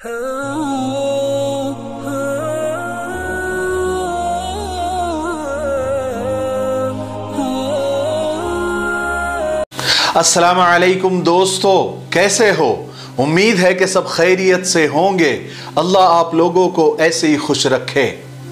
अस्सलाम वालेकुम दोस्तों, कैसे हो? उम्मीद है कि सब खैरियत से होंगे। अल्लाह आप लोगों को ऐसे ही खुश रखे।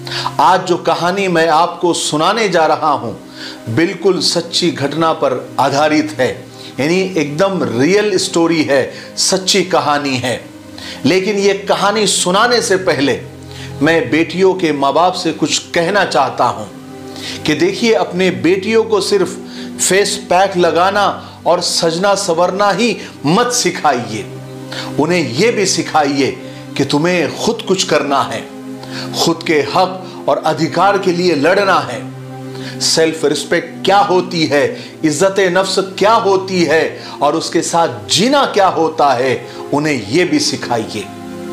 आज जो कहानी मैं आपको सुनाने जा रहा हूं बिल्कुल सच्ची घटना पर आधारित है, यानी एकदम रियल स्टोरी है, सच्ची कहानी है। लेकिन ये कहानी सुनाने से पहले मैं बेटियों के माँ बाप से कुछ कहना चाहता हूं कि देखिए, अपने बेटियों को सिर्फ फेस पैक लगाना और सजना संवरना ही मत सिखाइए, उन्हें यह भी सिखाइए कि तुम्हें खुद कुछ करना है, खुद के हक और अधिकार के लिए लड़ना है। सेल्फ रिस्पेक्ट क्या होती है, इज्जत नफ्स क्या होती है और उसके साथ जीना क्या होता है, उन्हें यह भी सिखाइए।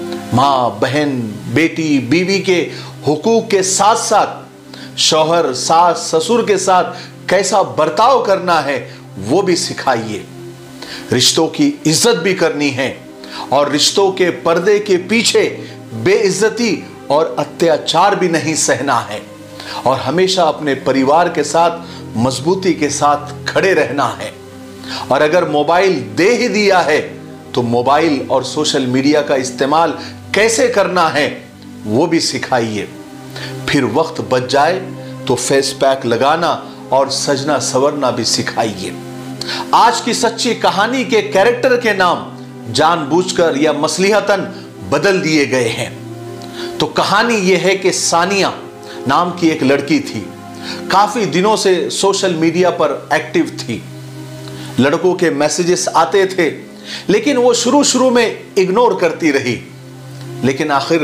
माँ, बहन, बेटी, बीवी के हुकूक के साथ साथ शौहर, सास, ससुर के साथ कैसा बर्ताव करना है वो भी सिखाइए। रिश्तों की इज्जत भी करनी है और रिश्तों के पर्दे के पीछे बेइज्जती और अत्याचार भी नहीं सहना है और हमेशा अपने परिवार के साथ मजबूती के साथ खड़े रहना है। और अगर मोबाइल दे ही दिया है तो मोबाइल और सोशल मीडिया का इस्तेमाल कैसे करना है वो भी सिखाइए। फिर वक्त बच जाए तो फेस पैक लगाना और सजना संवरना भी सिखाइए। आज की सच्ची कहानी के कैरेक्टर के नाम जानबूझकर या मसलिहतन बदल दिए गए हैं। तो कहानी यह है कि सानिया नाम की एक लड़की थी, काफी दिनों से सोशल मीडिया पर एक्टिव थी। लड़कों के मैसेजेस आते थे लेकिन वो शुरू में इग्नोर करती रही। लेकिन आखिर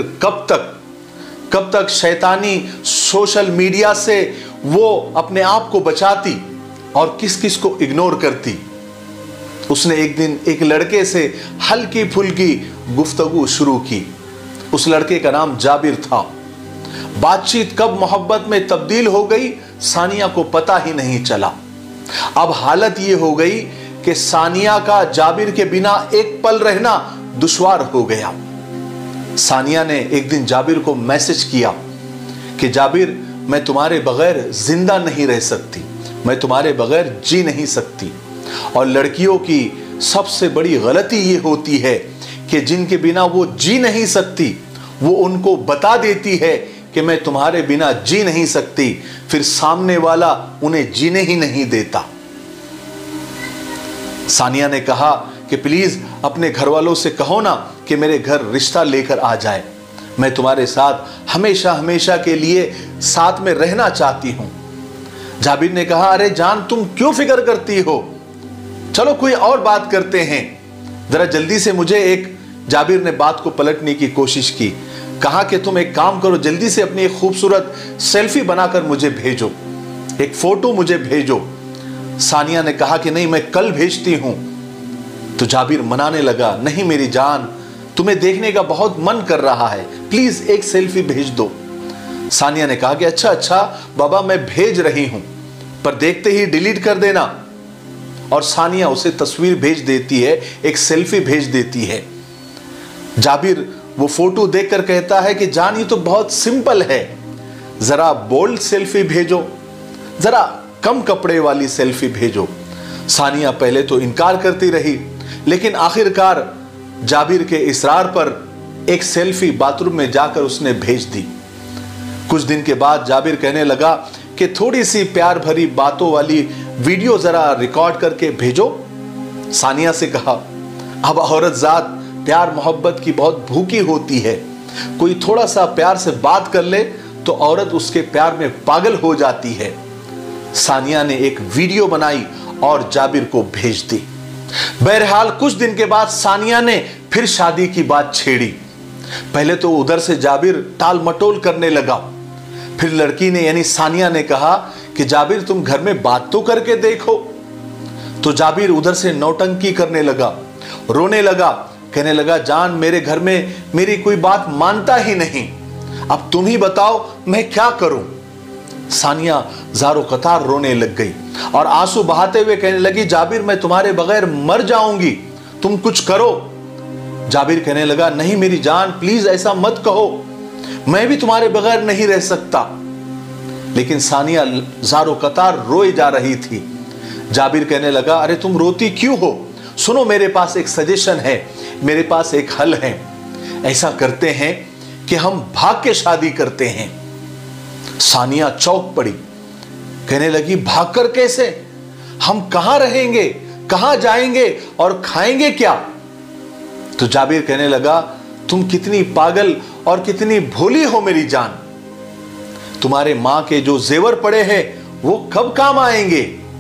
कब तक शैतानी सोशल मीडिया से वो अपने आप को बचाती और किस किस को इग्नोर करती। उसने एक दिन एक लड़के से हल्की फुल्की गुफ्तगू शुरू की। उस लड़के का नाम जाबिर था। बातचीत कब मोहब्बत में तब्दील हो गई सानिया को पता ही नहीं चला। अब हालत ये हो गई कि सानिया का जाबिर के बिना एक पल रहना दुश्वार हो गया। सानिया ने एक दिन जाबिर को मैसेज किया कि जाबिर, मैं तुम्हारे बगैर जिंदा नहीं रह सकती, मैं तुम्हारे बगैर जी नहीं सकती। और लड़कियों की सबसे बड़ी गलती ये होती है कि जिनके बिना वो जी नहीं सकती वो उनको बता देती है कि मैं तुम्हारे बिना जी नहीं सकती, फिर सामने वाला उन्हें जीने ही नहीं देता। सानिया ने कहा कि प्लीज अपने घर वालों से कहो ना कि मेरे घर रिश्ता लेकर आ जाए, मैं तुम्हारे साथ हमेशा हमेशा के लिए साथ में रहना चाहती हूं। जाबिर ने कहा, अरे जान, तुम क्यों फिक्र करती हो, चलो कोई और बात करते हैं, जरा जल्दी से मुझे एक। जाबिर ने बात को पलटने की कोशिश की, कहा कि तुम एक काम करो, जल्दी से अपनी एक खूबसूरत सेल्फी बनाकर मुझे भेजो, एक फोटो मुझे भेजो। सानिया ने कहा कि नहीं, मैं कल भेजती हूं। तो जाबिर मनाने लगा, नहीं मेरी जान, तुम्हें देखने का बहुत मन कर रहा है, प्लीज एक सेल्फी भेज दो। सानिया ने कहा कि अच्छा बाबा, मैं भेज रही हूं, पर देखते ही डिलीट कर देना। और सानिया उसे तस्वीर भेज देती है, एक सेल्फी भेज देती है। जाबिर वो फोटो देखकर कहता है कि जान, ये तो बहुत सिंपल है, जरा बोल्ड सेल्फी भेजो, जरा कम कपड़े वाली सेल्फी भेजो। सानिया पहले तो इनकार करती रही, लेकिन आखिरकार जाबिर के इसरार पर एक सेल्फी बाथरूम में जाकर उसने भेज दी। कुछ दिन के बाद जाबिर कहने लगा कि थोड़ी सी प्यार भरी बातों वाली वीडियो जरा रिकॉर्ड करके भेजो। सानिया से कहा, अब औरत जात प्यार मोहब्बत की बहुत भूखी होती है, कोई थोड़ा सा प्यार से बात कर ले तो औरत उसके प्यार में पागल हो जाती है। सानिया ने एक वीडियो बनाई और जाबिर को भेज दी। बहरहाल कुछ दिन के बाद सानिया ने फिर शादी की बात छेड़ी। पहले तो उधर से जाबिर टाल मटोल करने लगा, फिर लड़की ने यानी सानिया ने कहा कि जाबिर, तुम घर में बात तो करके देखो। तो जाबिर उधर से नौटंकी करने लगा, रोने लगा, कहने लगा, जान, मेरे घर में मेरी कोई बात मानता ही नहीं, अब तुम ही बताओ मैं क्या करूं। सानिया ज़ारो कतार रोने लग गई और आंसू बहाते हुए कहने लगी, जाबिर, मैं तुम्हारे बगैर मर जाऊंगी, तुम कुछ करो। जाबिर कहने लगा, नहीं मेरी जान, प्लीज ऐसा मत कहो, मैं भी तुम्हारे बगैर नहीं रह सकता। लेकिन सानिया ज़ारो कतार रोए जा रही थी। जाबिर कहने लगा, अरे तुम रोती क्यों हो? सुनो, मेरे पास एक सजेशन है, मेरे पास एक हल है। ऐसा करते हैं कि हम भाग के शादी करते हैं। सानिया चौंक पड़ी, कहने लगी, भागकर कैसे? हम कहां रहेंगे, कहां जाएंगे और खाएंगे क्या? तो जाबिर कहने लगा, तुम कितनी पागल और कितनी भोली हो मेरी जान। तुम्हारे मां के जो जेवर पड़े हैं वो कब काम आएंगे?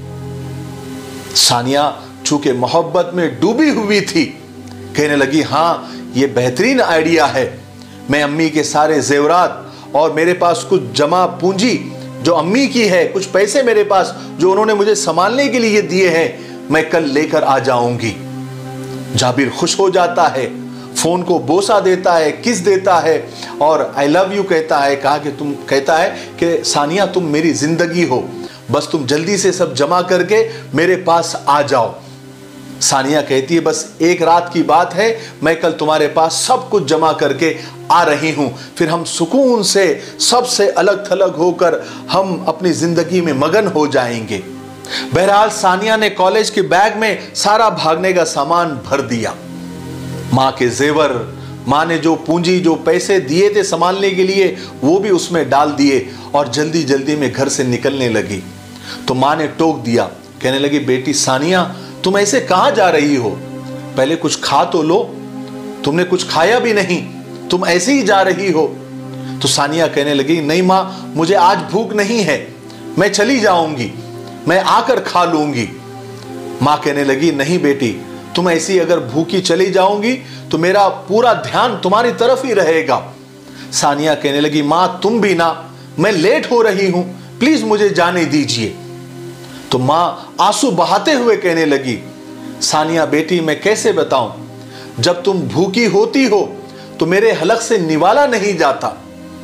सानिया चूंकि मोहब्बत में डूबी हुई थी, कहने लगी, हां ये बेहतरीन आइडिया है। मैं अम्मी के सारे जेवरात और मेरे पास कुछ जमा पूंजी जो अम्मी की है, कुछ पैसे मेरे पास जो उन्होंने मुझे संभालने के लिए दिए हैं, मैं कल लेकर आ जाऊंगी। जाबिर खुश हो जाता है, फोन को बोसा देता है, किस देता है और आई लव यू कहता है। कहता है कि सानिया तुम मेरी जिंदगी हो, बस तुम जल्दी से सब जमा करके मेरे पास आ जाओ। सानिया कहती है, बस एक रात की बात है, मैं कल तुम्हारे पास सब कुछ जमा करके आ रही हूं, फिर हम सुकून से सबसे अलग थलग होकर हम अपनी जिंदगी में मगन हो जाएंगे। बहरहाल सानिया ने कॉलेज के बैग में सारा भागने का सामान भर दिया। मां के जेवर, मां ने जो पूंजी जो पैसे दिए थे संभालने के लिए वो भी उसमें डाल दिए और जल्दी जल्दी में घर से निकलने लगी। तो मां ने टोक दिया, कहने लगी, बेटी सानिया तुम ऐसे कहां जा रही हो? पहले कुछ खा तो लो, तुमने कुछ खाया भी नहीं, तुम ऐसे ही जा रही हो। तो सानिया कहने लगी, नहीं मां, मुझे आज भूख नहीं है, मैं चली जाऊंगी, मैं आकर खा लूंगी। मां कहने लगी, नहीं बेटी, तुम ऐसी अगर भूखी चली जाओगी तो मेरा पूरा ध्यान तुम्हारी तरफ ही रहेगा। सानिया कहने लगी, मां तुम भी ना, मैं लेट हो रही हूं, प्लीज मुझे जाने दीजिए। तो मां आंसू बहाते हुए कहने लगी, सानिया बेटी मैं कैसे बताऊं, जब तुम भूखी होती हो तो मेरे हलक से निवाला नहीं जाता।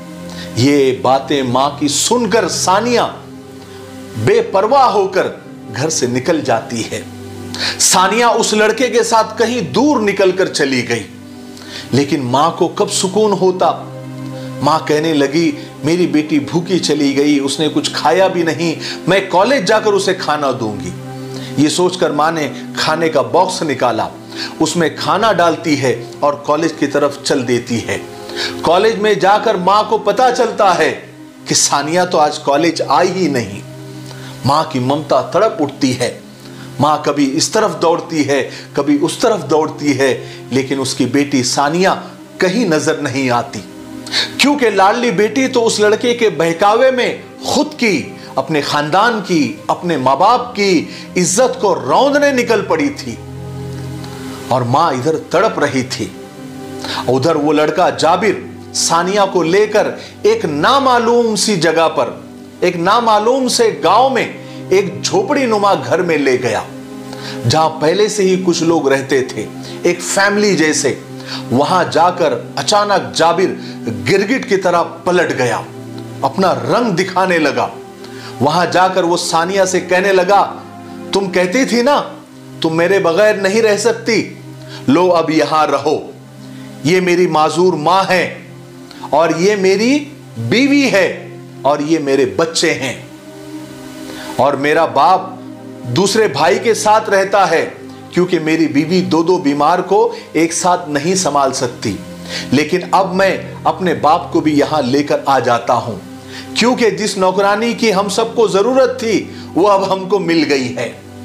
ये बातें मां की सुनकर सानिया बेपरवाह होकर घर से निकल जाती है। सानिया उस लड़के के साथ कहीं दूर निकलकर चली गई, लेकिन मां को कब सुकून होता। मां कहने लगी, मेरी बेटी भूखी चली गई, उसने कुछ खाया भी नहीं, मैं कॉलेज जाकर उसे खाना दूंगी। ये सोचकर मां ने खाने का बॉक्स निकाला, उसमें खाना डालती है और कॉलेज की तरफ चल देती है। कॉलेज में जाकर मां को पता चलता है कि सानिया तो आज कॉलेज आई ही नहीं। मां की ममता तड़प उठती है। मां कभी इस तरफ दौड़ती है, कभी उस तरफ दौड़ती है, लेकिन उसकी बेटी सानिया कहीं नजर नहीं आती, क्योंकि लाडली बेटी तो उस लड़के के बहकावे में खुद की, अपने खानदान की, अपने माँ बाप की इज्जत को रौंदने निकल पड़ी थी और मां इधर तड़प रही थी। उधर वो लड़का जाबिर सानिया को लेकर एक नामालूम सी जगह पर, एक नामालूम से गांव में एक झोपड़ी नुमा घर में ले गया, जहां पहले से ही कुछ लोग रहते थे, एक फैमिली जैसे। वहां जाकर अचानक जाबिर गिरगिट की तरह पलट गया, अपना रंग दिखाने लगा। वहां जाकर वो सानिया से कहने लगा, तुम कहती थी ना तुम मेरे बगैर नहीं रह सकती, लो अब यहां रहो। ये मेरी माजूर मां है और ये मेरी बीवी है और ये मेरे बच्चे हैं, और मेरा बाप दूसरे भाई के साथ रहता है, क्योंकि मेरी बीवी दो बीमार को एक साथ नहीं संभाल सकती। लेकिन अब मैं अपने बाप को भी यहां लेकर आ जाता हूं, क्योंकि जिस नौकरानी की हम सबको जरूरत थी वो अब हमको मिल गई है।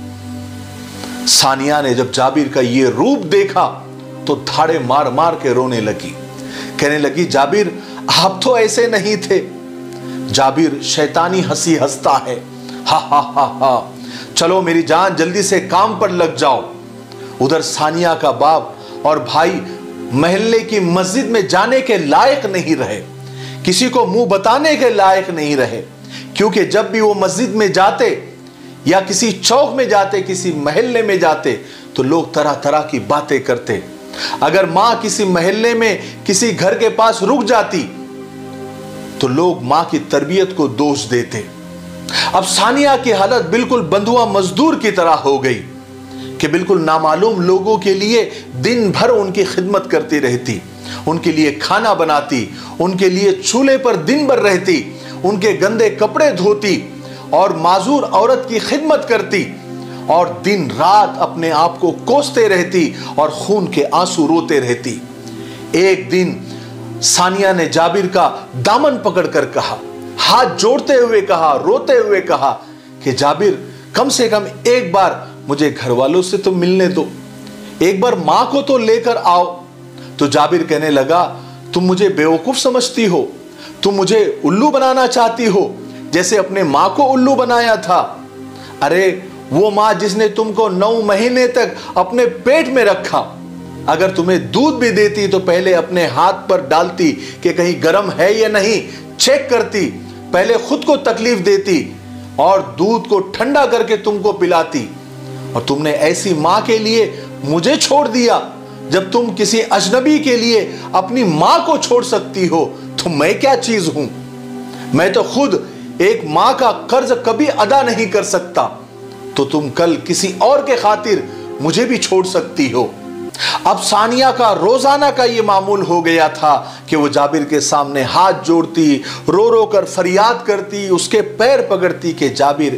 सानिया ने जब जाबिर का ये रूप देखा तो धाड़े मार मार के रोने लगी, कहने लगी, जाबिर आप तो ऐसे नहीं थे। जाबिर शैतानी हंसी हंसता है, हा हा हा हा, चलो मेरी जान जल्दी से काम पर लग जाओ। उधर सानिया का बाप और भाई महल्ले की मस्जिद में जाने के लायक नहीं रहे, किसी को मुंह बताने के लायक नहीं रहे, क्योंकि जब भी वो मस्जिद में जाते या किसी चौक में जाते, किसी महल्ले में जाते, तो लोग तरह तरह की बातें करते। अगर मां किसी महल्ले में किसी घर के पास रुक जाती तो लोग मां की तरबियत को दोष देते। अब सानिया की हालत बिल्कुल बंधुआ मजदूर की तरह हो गई, कि बिल्कुल नामालूम लोगों के लिए दिन भर उनकी खिदमत करती रहती, उनके लिए खाना बनाती, उनके लिए चूल्हे पर दिन भर रहती, उनके गंदे कपड़े धोती और माजूर औरत की खिदमत करती और दिन रात अपने आप को कोसते रहती और खून के आंसू रोते रहती। एक दिन सानिया ने जाबिर का दामन पकड़कर कहा, हाथ जोड़ते हुए कहा, रोते हुए कहा कि जाबिर, कम से कम एक बार मुझे घर वालों से तो मिलने दो, एक बार मां को तो लेकर आओ। तो जाबिर कहने लगा, तुम मुझे बेवकूफ समझती हो, तुम मुझे उल्लू बनाना चाहती हो, जैसे अपने मां को उल्लू बनाया था। अरे वो मां जिसने तुमको 9 महीने तक अपने पेट में रखा, अगर तुम्हें दूध भी देती तो पहले अपने हाथ पर डालती कि कहीं गर्म है या नहीं, चेक करती, पहले खुद को तकलीफ देती और दूध को ठंडा करके तुमको पिलाती। और तुमने ऐसी मां के लिए मुझे छोड़ दिया। जब तुम किसी अजनबी के लिए अपनी मां को छोड़ सकती हो तो मैं क्या चीज हूं? मैं तो खुद एक मां का कर्ज कभी अदा नहीं कर सकता, तो तुम कल किसी और के खातिर मुझे भी छोड़ सकती हो। अब सानिया का रोजाना का ये मामूल हो गया था कि वो जाबिर के सामने हाथ जोड़ती, रो रो कर फरियाद करती, उसके पैर पकड़ती कि जाबिर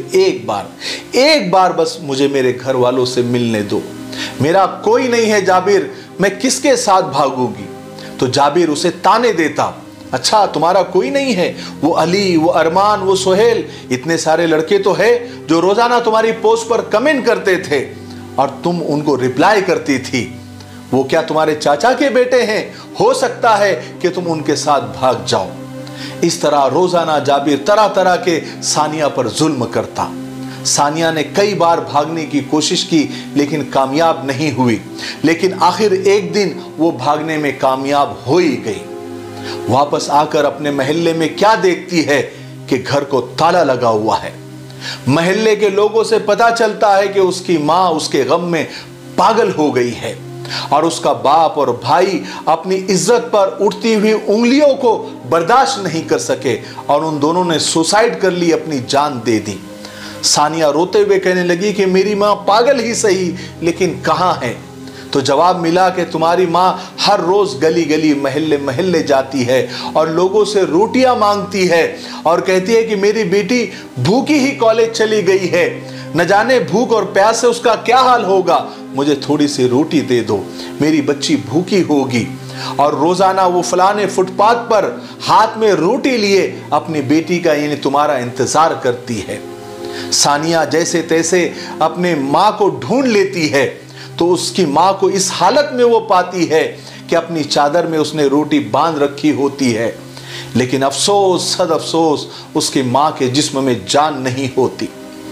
एक बार बस मुझे मेरे घर वालों से मिलने दो, मेरा कोई नहीं है जाबिर, मैं किसके साथ भागूंगी? तो जाबिर उसे ताने देता, अच्छा तुम्हारा कोई नहीं है? वो अली, वो अरमान, वो सोहेल, इतने सारे लड़के तो है जो रोजाना तुम्हारी पोस्ट पर कमेंट करते थे और तुम उनको रिप्लाई करती थी। वो क्या तुम्हारे चाचा के बेटे हैं? हो सकता है कि तुम उनके साथ भाग जाओ। इस तरह रोजाना जाबिर तरह तरह के सानिया पर जुल्म करता। सानिया ने कई बार भागने की कोशिश की लेकिन कामयाब नहीं हुई, लेकिन आखिर एक दिन वो भागने में कामयाब हो ही गई। वापस आकर अपने मोहल्ले में क्या देखती है कि घर को ताला लगा हुआ है। मोहल्ले के लोगों से पता चलता है कि उसकी मां उसके गम में पागल हो गई है और उसका बाप और भाई अपनी इज्जत पर उठती हुई उंगलियों को बर्दाश्त नहीं कर सके और उन दोनों ने सुसाइड कर ली, अपनी जान दे दी। सानिया रोते हुए कहने लगी कि मेरी मां पागल ही सही, लेकिन कहां है? तो जवाब मिला कि तुम्हारी मां हर रोज गली गली महल्ले महल्ले जाती है और लोगों से रोटियां मांगती है और कहती है कि मेरी बेटी भूखी ही कॉलेज चली गई है, न जाने भूख और प्यास से उसका क्या हाल होगा, मुझे थोड़ी सी रोटी दे दो, मेरी बच्ची भूखी होगी। और रोजाना वो फलाने फुटपाथ पर हाथ में रोटी लिए अपनी बेटी का यानी तुम्हारा इंतजार करती है। सानिया जैसे तैसे अपने मां को ढूंढ लेती है तो उसकी मां को इस हालत में वो पाती है कि अपनी चादर में उसने रोटी बांध रखी होती है, लेकिन अफसोस सद अफसोस उसकी मां के जिस्म में जान नहीं होती।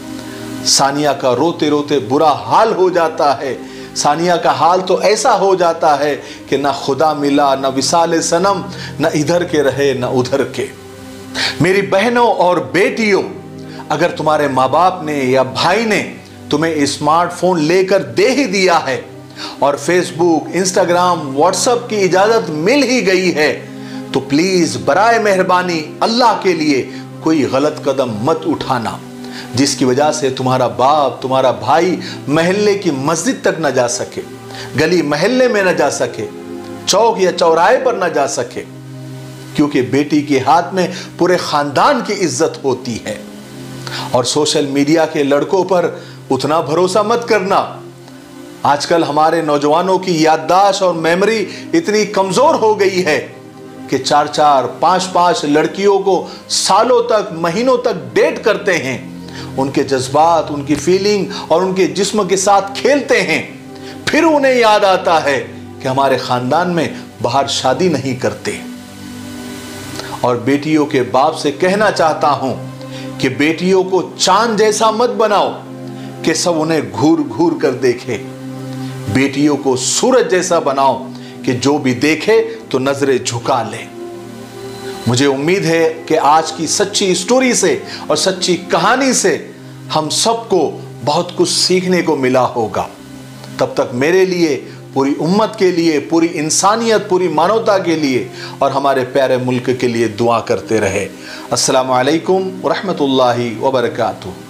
सानिया का रोते रोते बुरा हाल हो जाता है। सानिया का हाल तो ऐसा हो जाता है कि ना खुदा मिला, ना विसाले सनम, ना इधर के रहे ना उधर के। मेरी बहनों और बेटियों, अगर तुम्हारे माँ बाप ने या भाई ने तुम्हें स्मार्टफोन लेकर दे ही दिया है और फेसबुक, इंस्टाग्राम, व्हाट्सएप की इजाजत मिल ही गई है, तो प्लीज बराए मेहरबानी अल्लाह के लिए कोई गलत कदम मत उठाना जिसकी वजह से तुम्हारा बाप, तुम्हारा भाई महल्ले की मस्जिद तक न जा सके, गली महल्ले में न जा सके, चौक या चौराहे पर न जा सके, क्योंकि बेटी के हाथ में पूरे खानदान की इज्जत होती है। और सोशल मीडिया के लड़कों पर उतना भरोसा मत करना। आजकल हमारे नौजवानों की याददाश्त और मेमोरी इतनी कमजोर हो गई है कि 4-4, 5-5 लड़कियों को सालों तक, महीनों तक डेट करते हैं, उनके जज्बात, उनकी फीलिंग और उनके जिस्म के साथ खेलते हैं। फिर उन्हें याद आता है कि हमारे खानदान में बाहर शादी नहीं करते। और बेटियों के बाप से कहना चाहता हूं कि बेटियों को चांद जैसा मत बनाओ कि सब उन्हें घूर घूर कर देखे। बेटियों को सूरज जैसा बनाओ कि जो भी देखे तो नजरें झुका ले। मुझे उम्मीद है कि आज की सच्ची स्टोरी से और सच्ची कहानी से हम सबको बहुत कुछ सीखने को मिला होगा। तब तक मेरे लिए, पूरी उम्मत के लिए, पूरी इंसानियत, पूरी मानवता के लिए और हमारे प्यारे मुल्क के लिए दुआ करते रहे। अस्सलामु अलैकुम व रहमतुल्लाहि व बरकातुहू।